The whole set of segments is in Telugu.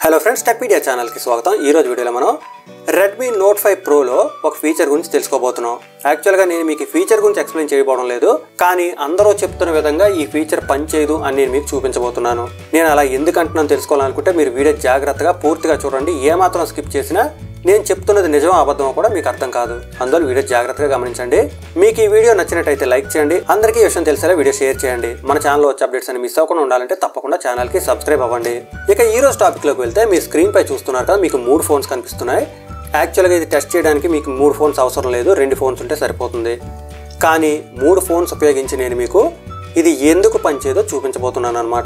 హలో ఫ్రెండ్స్, టెక్పీడియా ఛానల్కి స్వాగతం. ఈరోజు వీడియోలో మనం రెడ్మీ నోట్ 5 ప్రోలో ఒక ఫీచర్ గురించి తెలుసుకోబోతున్నాం. యాక్చువల్గా నేను మీకు ఈ ఫీచర్ గురించి ఎక్స్ప్లెయిన్ చేయబోవడం లేదు, కానీ అందరూ చెప్తున్న విధంగా ఈ ఫీచర్ పనిచేయదు అని నేను మీకు చూపించబోతున్నాను. నేను అలా ఎందుకు అంటున్నాను తెలుసుకోవాలనుకుంటే మీరు వీడియో జాగ్రత్తగా పూర్తిగా చూడండి. ఏమాత్రం స్కిప్ చేసినా నేను చెప్తున్నది నిజమో అబద్ధమో కూడా మీకు అర్థం కాదు. అందువల్ల వీడియో జాగ్రత్తగా గమనించండి. మీకు ఈ వీడియో నచ్చినట్టయితే లైక్ చేయండి, అందరికీ ఈ విషయం తెలిసేలా వీడియో షేర్ చేయండి. మన ఛానల్లో వచ్చే అప్డేట్స్ అని మిస్ అవ్వకుండా ఉండాలంటే తప్పకుండా ఛానల్కి సబ్స్క్రైబ్ అవ్వండి. ఇక ఈ రోజు టాపిక్లోకి వెళ్తే మీ స్క్రీన్ పై చూస్తున్నారు కదా, మీకు 3 ఫోన్స్ కనిపిస్తున్నాయి. యాక్చువల్గా ఇది టెస్ట్ చేయడానికి మీకు 3 ఫోన్స్ అవసరం లేదు, 2 ఫోన్స్ ఉంటే సరిపోతుంది. కానీ 3 ఫోన్స్ ఉపయోగించి నేను మీకు ఇది ఎందుకు పనిచేయదో చూపించబోతున్నాను అనమాట.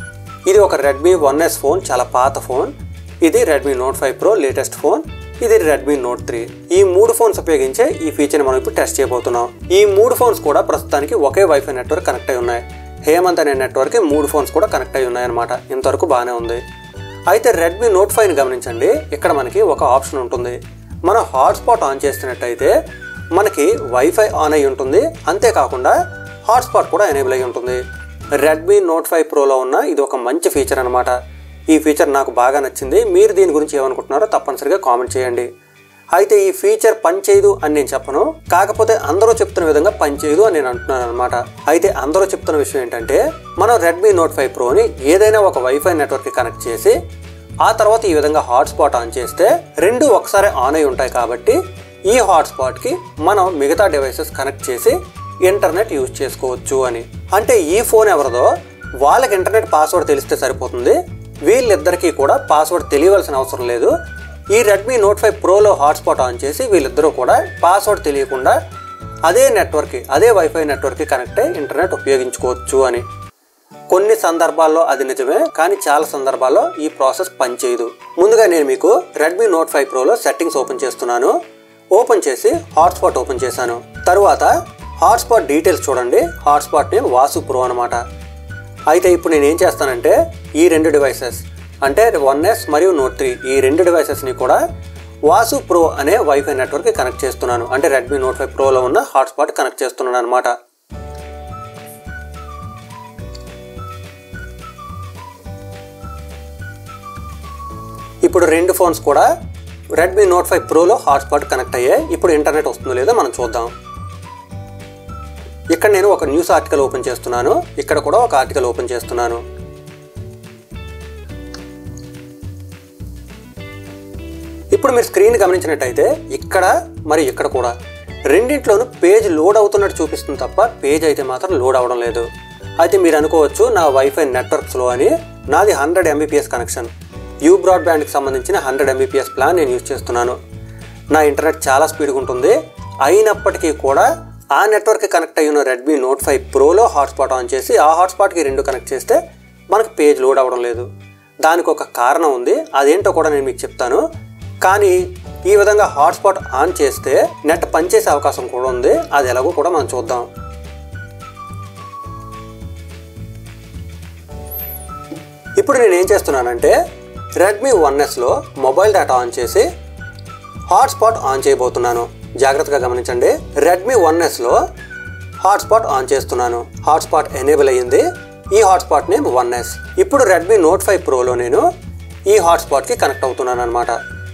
ఇది ఒక రెడ్మీ 1S ఫోన్, చాలా పాత ఫోన్. ఇది Redmi Note 5 Pro latest phone. ఇది రెడ్మీ నోట్ 3. ఈ 3 ఫోన్స్ ఉపయోగించే ఈ ఫీచర్ని మనం ఇప్పుడు టెస్ట్ చేయబోతున్నాం. ఈ 3 ఫోన్స్ కూడా ప్రస్తుతానికి ఒకే వైఫై నెట్వర్క్ కనెక్ట్ అయి ఉన్నాయి. హేమంత్ అనే నెట్వర్క్కి 3 ఫోన్స్ కూడా కనెక్ట్ అయి ఉన్నాయన్నమాట. ఇంతవరకు బాగానే ఉంది. అయితే రెడ్మీ నోట్ 5ని గమనించండి. ఇక్కడ మనకి ఒక ఆప్షన్ ఉంటుంది. మనం హాట్స్పాట్ ఆన్ చేస్తున్నట్టయితే మనకి వైఫై ఆన్ అయి ఉంటుంది, అంతేకాకుండా హాట్స్పాట్ కూడా ఎనేబుల్ అయి ఉంటుంది. రెడ్మీ నోట్ 5 ప్రోలో ఉన్న ఇది ఒక మంచి ఫీచర్ అనమాట. ఈ ఫీచర్ నాకు బాగా నచ్చింది. మీరు దీని గురించి ఏమనుకుంటున్నారో తప్పనిసరిగా కామెంట్ చేయండి. అయితే ఈ ఫీచర్ పనిచేయదు అని నేను చెప్పను, కాకపోతే అందరూ చెప్తున్న విధంగా పనిచేయదు అని నేను అంటున్నాను అనమాట. అయితే అందరూ చెప్తున్న విషయం ఏంటంటే, మనం రెడ్మీ నోట్ 5 ప్రోని ఏదైనా ఒక వైఫై నెట్వర్క్కి కనెక్ట్ చేసి ఆ తర్వాత ఈ విధంగా హాట్స్పాట్ ఆన్ చేస్తే 2 ఒకసారి ఆన్ అయి ఉంటాయి. కాబట్టి ఈ హాట్స్పాట్కి మనం మిగతా డివైసెస్ కనెక్ట్ చేసి ఇంటర్నెట్ యూజ్ చేసుకోవచ్చు అని. అంటే ఈ ఫోన్ ఎవరిదో వాళ్ళకి ఇంటర్నెట్ పాస్వర్డ్ తెలిస్తే సరిపోతుంది. వీళ్ళిద్దరికీ కూడా పాస్వర్డ్ తెలియవలసిన అవసరం లేదు. ఈ రెడ్మీ నోట్ 5 ప్రోలో హాట్స్పాట్ ఆన్ చేసి వీళ్ళిద్దరూ కూడా పాస్వర్డ్ తెలియకుండా అదే నెట్వర్క్కి, అదే వైఫై నెట్వర్క్కి కనెక్ట్ అయ్యి ఇంటర్నెట్ ఉపయోగించుకోవచ్చు అని. కొన్ని సందర్భాల్లో అది నిజమే, కానీ చాలా సందర్భాల్లో ఈ ప్రాసెస్ పనిచేయదు. ముందుగా నేను మీకు రెడ్మీ నోట్ 5 ప్రోలో సెట్టింగ్స్ ఓపెన్ చేస్తున్నాను. ఓపెన్ చేసి హాట్స్పాట్ ఓపెన్ చేశాను. తర్వాత హాట్స్పాట్ డీటెయిల్స్ చూడండి. హాట్స్పాట్ నేమ్ వాసు ప్రో అనమాట. అయితే ఇప్పుడు నేను ఏం చేస్తానంటే ఈ 2 డివైసెస్ అంటే 1S మరియు నోట్ 3 ఈ 2 డివైసెస్ని కూడా వాసు ప్రో అనే వైఫై నెట్వర్క్కి కనెక్ట్ చేస్తున్నాను. అంటే రెడ్మీ నోట్ 5 ప్రోలో ఉన్న హాట్స్పాట్ కనెక్ట్ చేస్తున్నాను అనమాట. ఇప్పుడు 2 ఫోన్స్ కూడా రెడ్మీ నోట్ 5 ప్రోలో హాట్స్పాట్ కనెక్ట్ అయ్యాయి. ఇప్పుడు ఇంటర్నెట్ వస్తుందో లేదో మనం చూద్దాం. ఇక్కడ నేను ఒక న్యూస్ ఆర్టికల్ ఓపెన్ చేస్తున్నాను. ఇక్కడ కూడా ఒక ఆర్టికల్ ఓపెన్ చేస్తున్నాను. ఇప్పుడు మీరు స్క్రీన్ గమనించినట్టయితే ఇక్కడ మరి ఇక్కడ కూడా రెండింట్లోనూ పేజ్ లోడ్ అవుతున్నట్టు చూపిస్తుంది తప్ప పేజ్ అయితే మాత్రం లోడ్ అవ్వడం లేదు. అయితే మీరు అనుకోవచ్చు నా వైఫై నెట్వర్క్ స్లో అని. నాది 100 Mbps కనెక్షన్. యూ బ్రాడ్బ్యాండ్కి సంబంధించిన 100 Mbps ప్లాన్ నేను యూజ్ చేస్తున్నాను. నా ఇంటర్నెట్ చాలా స్పీడ్గా ఉంటుంది. అయినప్పటికీ కూడా ఆ నెట్వర్క్కి కనెక్ట్ అయ్యిన రెడ్మీ నోట్ 5 ప్రోలో హాట్స్పాట్ ఆన్ చేసి ఆ హాట్స్పాట్కి 2 కనెక్ట్ చేస్తే మనకు పేజ్ లోడ్ అవ్వడం లేదు. దానికి ఒక కారణం ఉంది, అదేంటో కూడా నేను మీకు చెప్తాను. కానీ ఈ విధంగా హాట్స్పాట్ ఆన్ చేస్తే నెట్ పనిచేసే అవకాశం కూడా ఉంది. అది ఎలాగో కూడా మనం చూద్దాం. ఇప్పుడు నేను ఏం చేస్తున్నానంటే రెడ్మీ 1Sలో మొబైల్ డేటా ఆన్ చేసి హాట్స్పాట్ ఆన్ చేయబోతున్నాను. జాగ్రత్తగా గమనించండి. రెడ్మీ 1Sలో హాట్స్పాట్ ఆన్ చేస్తున్నాను. హాట్స్పాట్ ఎనేబుల్ అయ్యింది. ఈ హాట్స్పాట్ నేమ్ 1S. ఇప్పుడు రెడ్మీ నోట్ 5 ప్రోలో నేను ఈ హాట్స్పాట్కి కనెక్ట్ అవుతున్నాను అనమాట.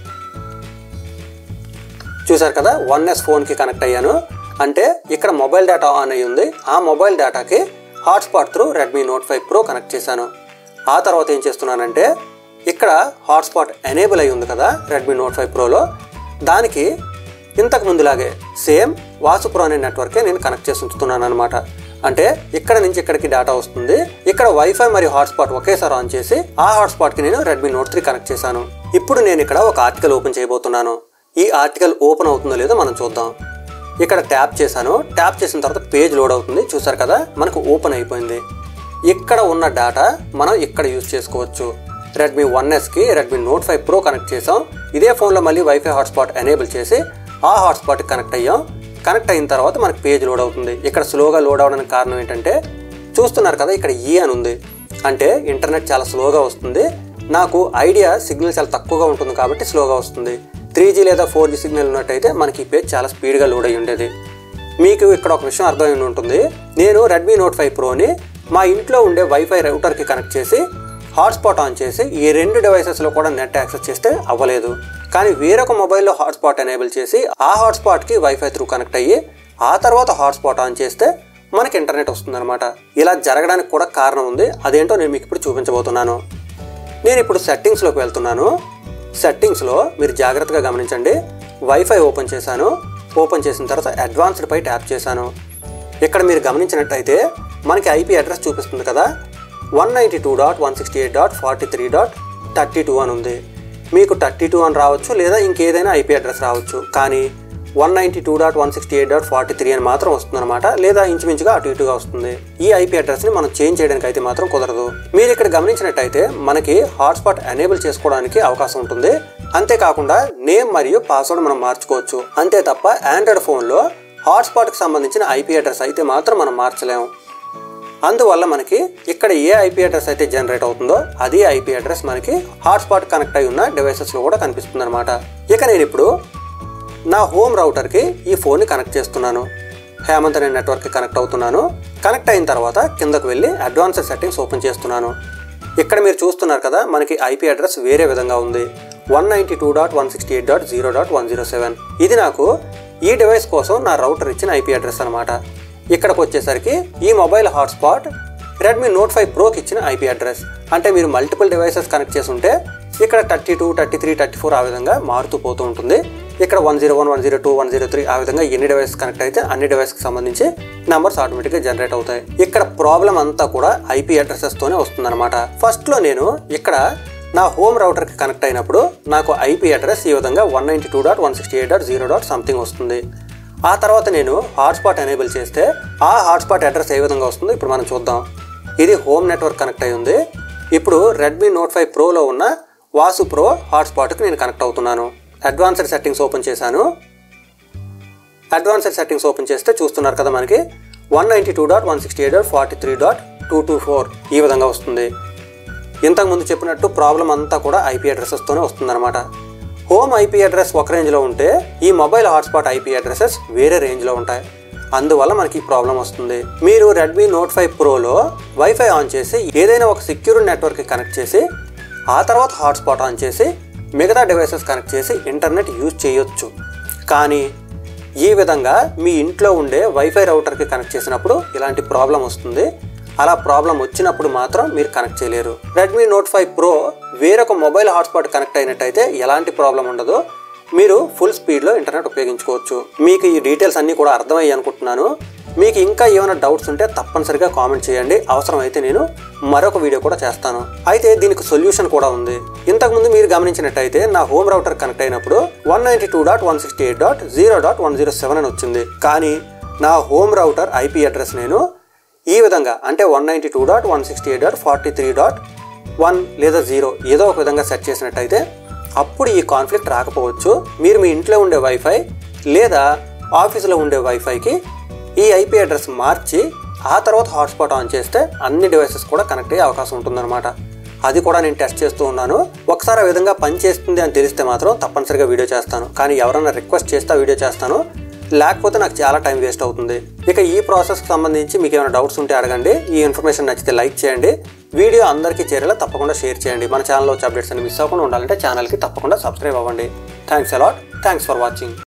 చూసారు కదా, 1S ఫోన్కి కనెక్ట్ అయ్యాను. అంటే ఇక్కడ మొబైల్ డేటా ఆన్ అయ్యి ఉంది. ఆ మొబైల్ డేటాకి hotspot through Redmi Note 5 Pro connect చేశాను. ఆ తర్వాత ఏం చేస్తున్నానంటే ఇక్కడ హాట్స్పాట్ ఎనేబుల్ అయ్యి ఉంది కదా రెడ్మీ నోట్ 5 ప్రోలో, దానికి ఇంతకు ముందులాగే సేమ్ వాసు ప్రో అనే నెట్వర్కే నేను కనెక్ట్ చేసి ఉంచుతున్నాను అనమాట. అంటే ఇక్కడ నుంచి ఇక్కడికి డేటా వస్తుంది. ఇక్కడ వైఫై మరియు హాట్స్పాట్ ఒకేసారి ఆన్ చేసి ఆ హాట్స్పాట్కి నేను రెడ్మీ నోట్ 3 కనెక్ట్ చేశాను. ఇప్పుడు నేను ఇక్కడ ఒక ఆర్టికల్ ఓపెన్ చేయబోతున్నాను. ఈ ఆర్టికల్ ఓపెన్ అవుతుందో లేదో మనం చూద్దాం. ఇక్కడ ట్యాప్ చేశాను. ట్యాప్ చేసిన తర్వాత పేజ్ లోడ్ అవుతుంది. చూసారు కదా, మనకు ఓపెన్ అయిపోయింది. ఇక్కడ ఉన్న డేటా మనం ఇక్కడ యూజ్ చేసుకోవచ్చు. రెడ్మీ 1Sకి రెడ్మీ నోట్ 5 ప్రో కనెక్ట్ చేసాం. ఇదే ఫోన్లో మళ్ళీ వైఫై హాట్స్పాట్ ఎనేబుల్ చేసి ఆ హాట్స్పాట్కి కనెక్ట్ అయ్యాం. కనెక్ట్ అయిన తర్వాత మనకు పేజ్ లోడ్ అవుతుంది. ఇక్కడ స్లోగా లోడ్ అవ్వడానికి కారణం ఏంటంటే చూస్తున్నారు కదా, ఇక్కడ ఈ అని ఉంది. అంటే ఇంటర్నెట్ చాలా స్లోగా వస్తుంది. నాకు ఐడియా సిగ్నల్ చాలా తక్కువగా ఉంటుంది కాబట్టి స్లోగా వస్తుంది. 3G లేదా 4G సిగ్నల్ ఉన్నట్టయితే మనకి ఈ పేజ్ చాలా స్పీడ్గా లోడ్ అయ్యి ఉండేది. మీకు ఇక్కడ ఒక విషయం అర్థమై ఉంటుంది. నేను రెడ్మీ నోట్ 5 ప్రోని మా ఇంట్లో ఉండే వైఫై రౌటర్కి కనెక్ట్ చేసి హాట్స్పాట్ ఆన్ చేసి ఈ 2 డివైసెస్లో కూడా నెట్ యాక్సెస్ చేస్తే అవ్వలేదు. కానీ వేరొక మొబైల్లో హాట్స్పాట్ ఎనేబుల్ చేసి ఆ హాట్స్పాట్కి వైఫై త్రూ కనెక్ట్ అయ్యి ఆ తర్వాత హాట్స్పాట్ ఆన్ చేస్తే మనకి ఇంటర్నెట్ వస్తుందన్నమాట. ఇలా జరగడానికి కూడా కారణం ఉంది. అదేంటో నేను మీకు ఇప్పుడు చూపించబోతున్నాను. నేను ఇప్పుడు సెట్టింగ్స్లోకి వెళ్తున్నాను. సెట్టింగ్స్లో మీరు జాగ్రత్తగా గమనించండి. వైఫై ఓపెన్ చేశాను. ఓపెన్ చేసిన తర్వాత అడ్వాన్స్డ్ పై ట్యాప్ చేశాను. ఇక్కడ మీరు గమనించినట్టయితే మనకి ఐపీ అడ్రస్ చూపిస్తుంది కదా, 192.168.43.32 అని ఉంది. మీకు 32 అని రావచ్చు, లేదా ఇంకేదైనా ఐపీ అడ్రస్ రావచ్చు. కానీ 192.168.43 అని మాత్రం వస్తుందన్నమాట, లేదా ఇంచుమించుగా అటు ఇటుగా వస్తుంది. ఈ ఐపీ అడ్రస్ని మనం చేంజ్ చేయడానికి అయితే మాత్రం కుదరదు. మీరు ఇక్కడ గమనించినట్టయితే మనకి హాట్స్పాట్ ఎనేబుల్ చేసుకోవడానికి అవకాశం ఉంటుంది. అంతేకాకుండా నేమ్ మరియు పాస్వర్డ్ మనం మార్చుకోవచ్చు. అంతే తప్ప ఆండ్రాయిడ్ ఫోన్లో హాట్స్పాట్కి సంబంధించిన ఐపీ అడ్రస్ అయితే మాత్రం మనం మార్చలేము. అందువల్ల మనకి ఇక్కడ ఏ ఐపీ అడ్రస్ అయితే జనరేట్ అవుతుందో అదే ఐపీ అడ్రస్ మనకి హాట్స్పాట్ కనెక్ట్ అయి ఉన్న డివైసెస్లో కూడా కనిపిస్తుంది అనమాట. ఇక నేను ఇప్పుడు నా హోమ్ రౌటర్కి ఈ ఫోన్ని కనెక్ట్ చేస్తున్నాను. హేమంత్ అనే నెట్వర్క్కి కనెక్ట్ అవుతున్నాను. కనెక్ట్ అయిన తర్వాత కిందకు వెళ్ళి అడ్వాన్స్డ్ సెట్టింగ్స్ ఓపెన్ చేస్తున్నాను. ఇక్కడ మీరు చూస్తున్నారు కదా, మనకి ఐపీ అడ్రస్ వేరే విధంగా ఉంది. 192.168.0.107. ఇది నాకు ఈ డివైస్ కోసం నా రౌటర్ ఇచ్చిన ఐపీ అడ్రస్ అనమాట. ఇక్కడికి వచ్చేసరికి ఈ మొబైల్ హాట్స్పాట్ రెడ్మీ నోట్ 5 ప్రోకి ఇచ్చిన ఐపీ అడ్రస్. అంటే మీరు మల్టిపుల్ డివైసెస్ కనెక్ట్ చేసి ఉంటే ఇక్కడ 32, 33, 34 ఆ విధంగా మారుతూ పోతూ ఉంటుంది. ఇక్కడ 101, 102, 103 ఆ విధంగా ఎన్ని డివైసెస్ కనెక్ట్ అయితే అన్ని డివైస్కి సంబంధించి నెంబర్స్ ఆటోమేటిక్గా జనరేట్ అవుతాయి. ఇక్కడ ప్రాబ్లం అంతా కూడా ఐపీ అడ్రసెస్తోనే వస్తుందన్నమాట. ఫస్ట్లో నేను ఇక్కడ నా హోమ్ రౌటర్కి కనెక్ట్ అయినప్పుడు నాకు ఐపీ అడ్రస్ ఈ విధంగా 192.168.0. వస్తుంది. ఆ తర్వాత నేను హాట్స్పాట్ ఎనేబుల్ చేస్తే ఆ హాట్స్పాట్ అడ్రస్ ఏ విధంగా వస్తుందో ఇప్పుడు మనం చూద్దాం. ఇది హోమ్ నెట్వర్క్ కనెక్ట్ అయి ఉంది. ఇప్పుడు రెడ్మీ నోట్ 5 ప్రోలో ఉన్న వాసు ప్రో హాట్స్పాట్కి నేను కనెక్ట్ అవుతున్నాను. అడ్వాన్స్డ్ సెట్టింగ్స్ ఓపెన్ చేశాను. అడ్వాన్స్డ్ సెట్టింగ్స్ ఓపెన్ చేస్తే చూస్తున్నారు కదా, మనకి 192.168.43.224 ఈ విధంగా వస్తుంది. ఇంతకుముందు చెప్పినట్టు ప్రాబ్లం అంతా కూడా ఐపీ అడ్రసెస్తోనే వస్తుందన్నమాట. హోమ్ ఐపీ అడ్రస్ ఒక రేంజ్లో ఉంటే ఈ మొబైల్ హాట్స్పాట్ ఐపీ అడ్రసెస్ వేరే రేంజ్లో ఉంటాయి. అందువల్ల మనకి ఈ ప్రాబ్లం వస్తుంది. మీరు రెడ్మీ నోట్ 5 ప్రోలో వైఫై ఆన్ చేసి ఏదైనా ఒక సెక్యూర్ నెట్వర్క్కి కనెక్ట్ చేసి ఆ తర్వాత హాట్స్పాట్ ఆన్ చేసి మిగతా డివైసెస్ కనెక్ట్ చేసి ఇంటర్నెట్ యూజ్ చేయొచ్చు. కానీ ఈ విధంగా మీ ఇంట్లో ఉండే వైఫై రౌటర్కి కనెక్ట్ చేసినప్పుడు ఇలాంటి ప్రాబ్లం వస్తుంది. అలా ప్రాబ్లం వచ్చినప్పుడు మాత్రం మీరు కనెక్ట్ చేయలేరు. రెడ్మీ నోట్ 5 ప్రో వేరొక మొబైల్ హాట్స్పాట్ కనెక్ట్ అయినట్టయితే ఎలాంటి ప్రాబ్లం ఉండదు. మీరు ఫుల్ స్పీడ్లో ఇంటర్నెట్ ఉపయోగించుకోవచ్చు. మీకు ఈ డీటెయిల్స్ అన్నీ కూడా అర్థమయ్యాయి అనుకుంటున్నాను. మీకు ఇంకా ఏమైనా డౌట్స్ ఉంటే తప్పనిసరిగా కామెంట్ చేయండి. అవసరమైతే నేను మరొక వీడియో కూడా చేస్తాను. అయితే దీనికి సొల్యూషన్ కూడా ఉంది. ఇంతకుముందు మీరు గమనించినట్టయితే నా హోమ్ రౌటర్ కనెక్ట్ అయినప్పుడు 192.168.0.107 అని వచ్చింది. కానీ నా హోమ్ రౌటర్ ఐపీ అడ్రస్ నేను ఈ విధంగా అంటే 192.168.43.1 లేదా 0 ఏదో ఒక విధంగా సెట్ చేసినట్టయితే అప్పుడు ఈ కాన్ఫ్లిక్ట్ రాకపోవచ్చు. మీరు మీ ఇంట్లో ఉండే వైఫై లేదా ఆఫీసులో ఉండే వైఫైకి ఈ ఐపీ అడ్రస్ మార్చి ఆ తర్వాత హాట్స్పాట్ ఆన్ చేస్తే అన్ని డివైసెస్ కూడా కనెక్ట్ అయ్యే అవకాశం ఉంటుందన్నమాట. అది కూడా నేను టెస్ట్ చేస్తూ ఉన్నాను. ఒకసారి ఆ విధంగా పని చేస్తుంది అని తెలిస్తే మాత్రం తప్పనిసరిగా వీడియో చేస్తాను. కానీ ఎవరైనా రిక్వెస్ట్ చేస్తే వీడియో చేస్తాను, లేకపోతే నాకు చాలా టైం వేస్ట్ అవుతుంది. ఇక ఈ ప్రాసెస్కి సంబంధించి మీకు ఏమైనా డౌట్స్ ఉంటే అడగండి. ఈ ఇన్ఫర్మేషన్ నచ్చితే లైక్ చేయండి. వీడియో అందరికీ చేరేలా తప్పకుండా షేర్ చేయండి. మన ఛానల్లో వచ్చే అప్డేట్స్ అన్ని మిస్ అవ్వకుండా ఉండాలంటే ఛానల్కి తప్పకుండా సబ్స్క్రైబ్ అవ్వండి. Thanks a lot. Thanks for watching.